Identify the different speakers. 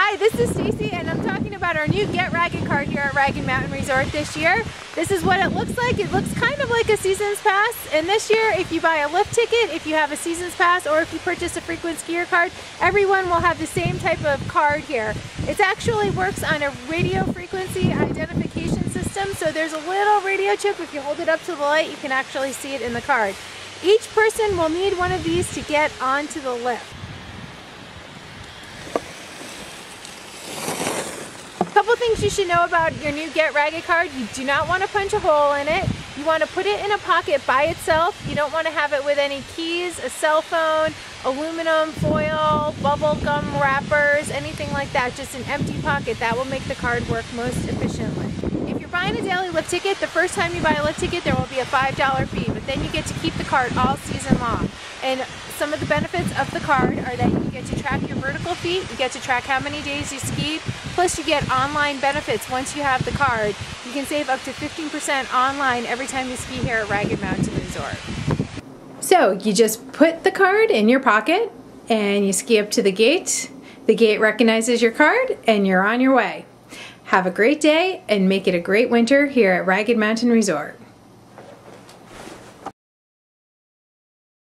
Speaker 1: Hi, this is Stacy and I'm talking about our new Get Ragged card here at Ragged Mountain Resort this year. This is what it looks like. It looks kind of like a Seasons Pass, and this year if you buy a lift ticket, if you have a Seasons Pass, or if you purchase a frequent skier card, everyone will have the same type of card here. It actually works on a radio frequency identification system, so there's a little radio chip. If you hold it up to the light, you can actually see it in the card. Each person will need one of these to get onto the lift. Couple things you should know about your new Get Ragged card. You do not want to punch a hole in it. You want to put it in a pocket by itself. You don't want to have it with any keys, a cell phone, aluminum foil, bubble gum wrappers, anything like that. Just an empty pocket. That will make the card work most efficiently. If you're buying a daily lift ticket, the first time you buy a lift ticket there will be a $5 fee, but then you get to keep the card all season long. And some of the benefits of the card are that you get to track your vertical feet, you get to track how many days you skied, plus you get online benefits once you have the card. You can save up to 15% online every time you ski here at Ragged Mountain Resort. So you just put the card in your pocket and you ski up to the gate. The gate recognizes your card and you're on your way. Have a great day and make it a great winter here at Ragged Mountain Resort.